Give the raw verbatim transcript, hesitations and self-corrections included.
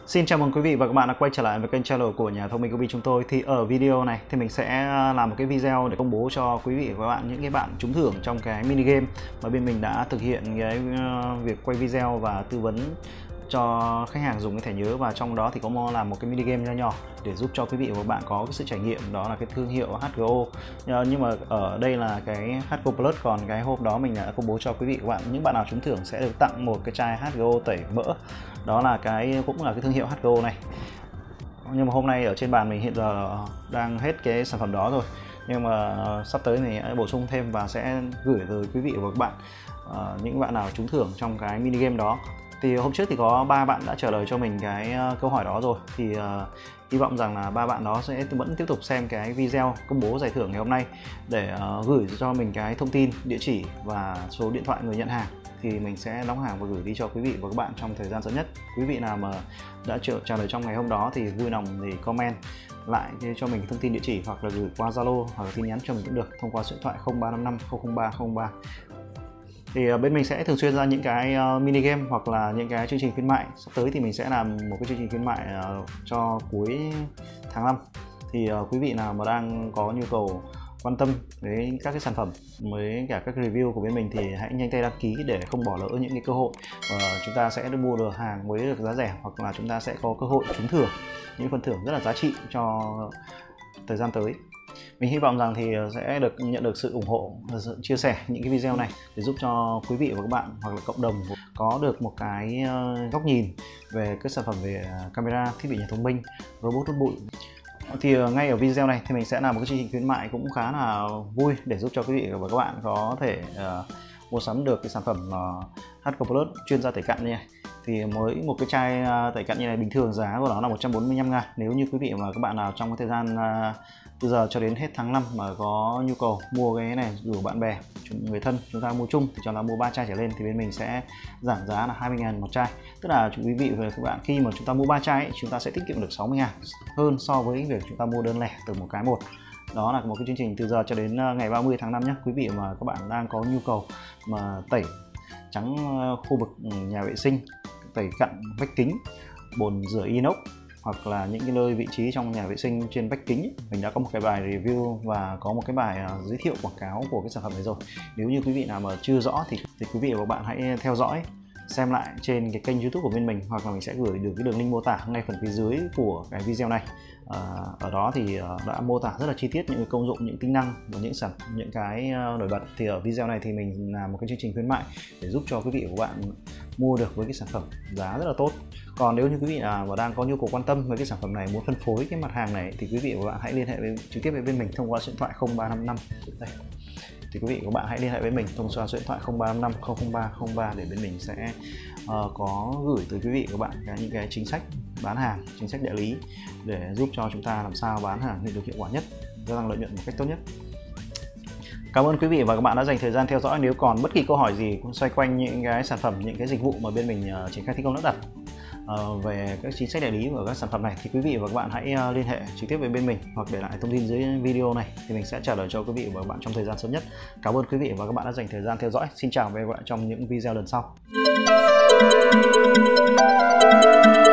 Xin chào mừng quý vị và các bạn đã quay trở lại với kênh channel của nhà thông minh Kobi chúng tôi. Thì ở video này thì mình sẽ làm một cái video để công bố cho quý vị và các bạn những cái bạn trúng thưởng trong cái mini game mà bên mình đã thực hiện cái việc quay video và tư vấn cho khách hàng dùng cái thẻ nhớ, và trong đó thì có làm một cái mini game nho nhỏ để giúp cho quý vị và các bạn có cái sự trải nghiệm, đó là cái thương hiệu hát giê o. Nhưng mà ở đây là cái hát giê o Plus, còn cái hôm đó mình đã công bố cho quý vị và các bạn những bạn nào trúng thưởng sẽ được tặng một cái chai hát giê o tẩy mỡ, đó là cái cũng là cái thương hiệu hát giê o này. Nhưng mà hôm nay ở trên bàn mình hiện giờ đang hết cái sản phẩm đó rồi, nhưng mà sắp tới mình sẽ bổ sung thêm và sẽ gửi tới quý vị và các bạn uh, những bạn nào trúng thưởng trong cái mini game đó. Thì hôm trước thì có ba bạn đã trả lời cho mình cái uh, câu hỏi đó rồi, thì uh, hy vọng rằng là ba bạn đó sẽ vẫn tiếp tục xem cái video công bố giải thưởng ngày hôm nay để uh, gửi cho mình cái thông tin, địa chỉ và số điện thoại người nhận hàng, thì mình sẽ đóng hàng và gửi đi cho quý vị và các bạn trong thời gian sớm nhất. Quý vị nào mà đã trả lời trong ngày hôm đó thì vui lòng thì comment lại cho mình thông tin địa chỉ, hoặc là gửi qua Zalo hoặc là tin nhắn cho mình cũng được thông qua số điện thoại không ba năm năm không không ba không ba. Thì bên mình sẽ thường xuyên ra những cái mini game hoặc là những cái chương trình khuyến mại. Sắp tới thì mình sẽ làm một cái chương trình khuyến mại cho cuối tháng năm. Thì quý vị nào mà đang có nhu cầu quan tâm với các cái sản phẩm với cả các review của bên mình thì hãy nhanh tay đăng ký để không bỏ lỡ những cái cơ hội và chúng ta sẽ được mua được hàng với được giá rẻ, hoặc là chúng ta sẽ có cơ hội trúng thưởng những phần thưởng rất là giá trị cho thời gian tới. Mình hy vọng rằng thì sẽ được nhận được sự ủng hộ, sự chia sẻ những cái video này để giúp cho quý vị và các bạn hoặc là cộng đồng có được một cái góc nhìn về các sản phẩm về camera, thiết bị nhà thông minh, robot hút bụi. Thì ngay ở video này thì mình sẽ làm một cái chương trình khuyến mại cũng khá là vui để giúp cho quý vị và các bạn có thể uh, mua sắm được cái sản phẩm uh, hát giê o Plus chuyên gia tẩy cặn như này. Thì mới một cái chai uh, tẩy cặn như này bình thường giá của nó là một trăm bốn mươi lăm ngàn. Nếu như quý vị và các bạn nào trong cái thời gian uh, từ giờ cho đến hết tháng năm mà có nhu cầu mua cái này rủ bạn bè, người thân chúng ta mua chung thì chúng ta mua ba chai trở lên thì bên mình sẽ giảm giá là hai mươi ngàn một chai. Tức là quý vị và các bạn khi mà chúng ta mua ba chai ấy, chúng ta sẽ tiết kiệm được sáu mươi ngàn hơn so với việc chúng ta mua đơn lẻ từ một cái một. Đó là một cái chương trình từ giờ cho đến ngày ba mươi tháng năm nhé. Quý vị mà các bạn đang có nhu cầu mà tẩy trắng khu vực nhà vệ sinh, tẩy cặn vách kính, bồn rửa inox, hoặc là những cái nơi vị trí trong nhà vệ sinh trên vách kính, mình đã có một cái bài review và có một cái bài giới thiệu quảng cáo của cái sản phẩm này rồi. Nếu như quý vị nào mà chưa rõ thì, thì quý vị và các bạn hãy theo dõi xem lại trên cái kênh YouTube của bên mình, hoặc là mình sẽ gửi được cái đường link mô tả ngay phần phía dưới của cái video này. À, ở đó thì đã mô tả rất là chi tiết những cái công dụng, những tính năng và những sản những cái nổi bật. Thì ở video này thì mình làm một cái chương trình khuyến mại để giúp cho quý vị và các bạn mua được với cái sản phẩm giá rất là tốt. Còn nếu như quý vị nào mà đang có nhu cầu quan tâm với cái sản phẩm này, muốn phân phối cái mặt hàng này, thì quý vị và các bạn hãy liên hệ với, trực tiếp với bên mình thông qua số điện thoại không ba năm năm. Đây. Thì quý vị và các bạn hãy liên hệ với mình thông qua số điện thoại không ba năm năm không không ba không ba để bên mình sẽ uh, có gửi tới quý vị và các bạn cái, những cái chính sách bán hàng, chính sách đại lý để giúp cho chúng ta làm sao bán hàng được hiệu quả nhất, gia tăng lợi nhuận một cách tốt nhất. Cảm ơn quý vị và các bạn đã dành thời gian theo dõi. Nếu còn bất kỳ câu hỏi gì cũng xoay quanh những cái sản phẩm, những cái dịch vụ mà bên mình uh, triển khai thi công lắp đặt uh, về các chính sách đại lý của các sản phẩm này, thì quý vị và các bạn hãy uh, liên hệ trực tiếp với bên mình hoặc để lại thông tin dưới video này thì mình sẽ trả lời cho quý vị và các bạn trong thời gian sớm nhất. Cảm ơn quý vị và các bạn đã dành thời gian theo dõi. Xin chào và hẹn gặp lại trong những video lần sau.